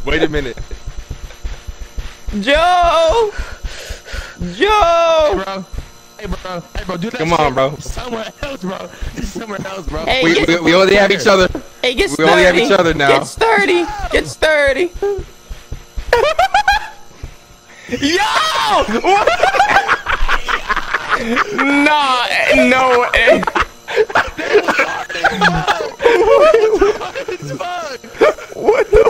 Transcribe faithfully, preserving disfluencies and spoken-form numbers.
Wait a minute. Joe! Joe! Hey, bro. Hey, bro. Hey, bro. Do that Come shit on, bro. Somewhere else, bro. Just somewhere else, bro. Hey, We, get, we, we only have each other. hey, get We sturdy. only have each other now. Get sturdy. Get sturdy. Yo! Nah, no. eh. What the fuck? What the